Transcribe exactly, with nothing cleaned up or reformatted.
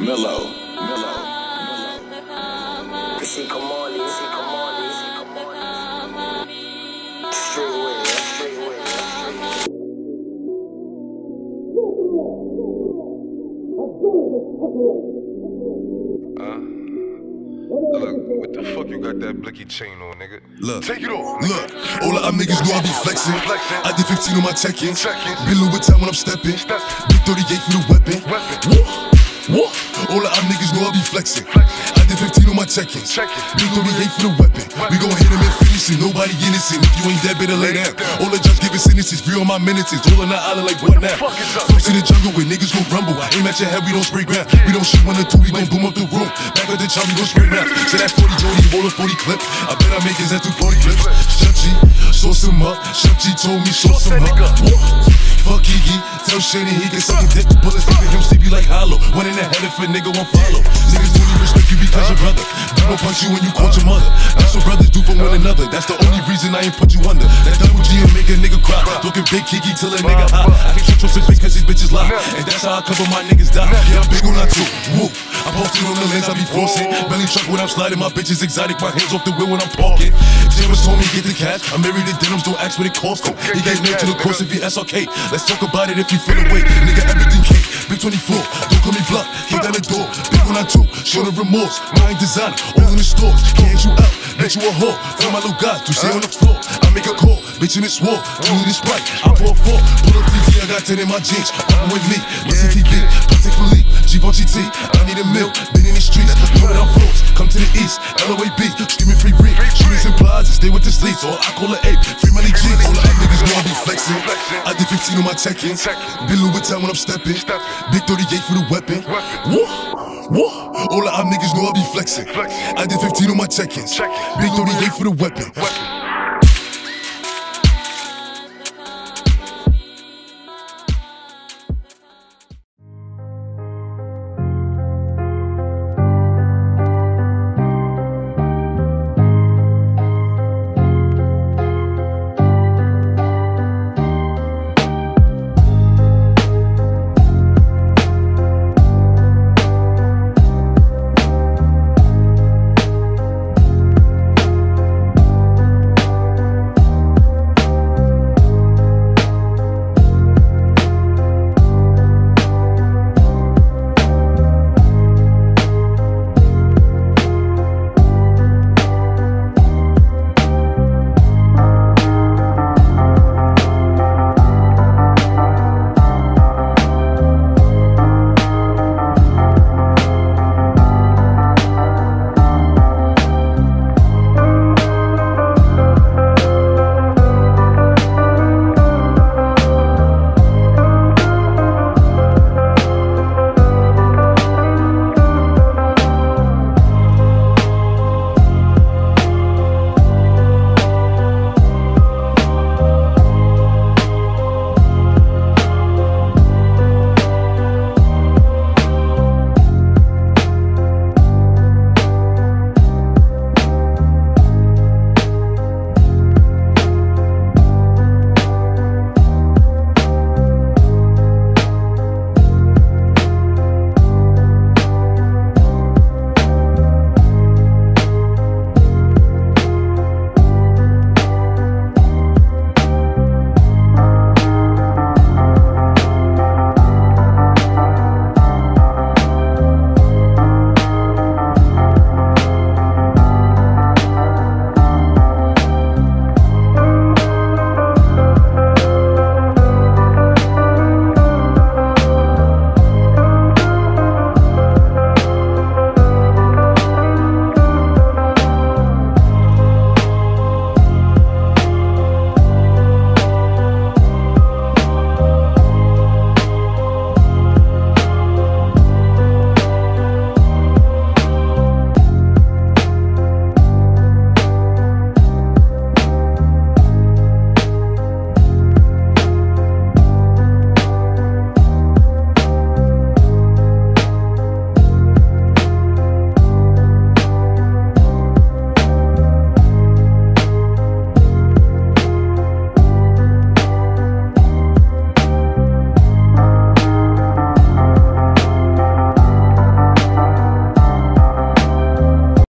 Mellow, mellow, mellow. See, come on, see, come on, see, come on. Straight away, straight away, straight Uh, look, what the fuck you got that blicky chain on, nigga? Look, take it off. Look, all of our niggas know I be flexing. Flexing. I did fifteen on my check-in. Check-in. Been Louis Vuitton when I'm stepping. Step. Big thirty-eight for the weapon. Weapon. Woo, woo. All of our niggas know I be flexing. I did fifteen on my check-ins. Check-in. Big thirty-eight for the weapon. We gon' hit him and finish it. Nobody innocent. If you ain't dead, better lay down. All the judge giving sentences. Free on my minutes. Rolling the island like what now? Folks in the jungle where niggas gon' rumble. Aim at your head, we don't spray ground. We don't shoot one or two, we gon' boom up the room. Back at the chop, we gon' spray round. Say that forty Jody, roll a forty clip. I bet I make his that two forty clips. Chef G, sauce him up. Chef G told me sauce him up. Fuck Kiki, tell Shady he can suck a dick. Bullets leaving him sleepy like hollow. One in the head if a nigga won't follow. Niggas only respect you because your brother. People punch you when you caught your mother. That's what brothers do for one another. That's the only reason I ain't put you under. That double G will make a nigga cry. Talking big Kiki till a nigga hot. I can shoot trust his face cause these bitches lie. And that's how I cover my niggas die. Yeah, I'm big on that too. Woo. I posted on the lens, I be forcing. Belly truck when I'm sliding, my bitch is exotic. My hands off the wheel when I'm parking. James told me get the cash. I'm married to denims, don't ask what it costs. He gave name to the course if he S R K. Let's talk about it if you feel away. Nigga, everything cake. Big twenty-four, don't call me bluff. Kick down the door. Big on that too. Show the remorse. Mind designer, all in the stores. Can't you out? Bet you a whore. Find my little guy to stay on the floor. I make a call. Bitch in this war. Two in this Sprite. I pour a four. Pull up T V, I got ten in my jeans. Open with me. Listen T V. Particularly. G four G T. I need a meal. Been in the streets. Know that I'm floats. Come to the east. L O A B. Screaming free reef. Shooters and plazas. Stay with the sleeps. Or I call it ape. Free money G. All the other niggas know I be flexing. I did fifteen on my check-ins. Been Louis Vuitton when I'm stepping. Big thirty-eight for the weapon. Woo. Woo. All of our niggas know I be flexing. I did fifteen on my check-ins. Big thirty-eight for the weapon.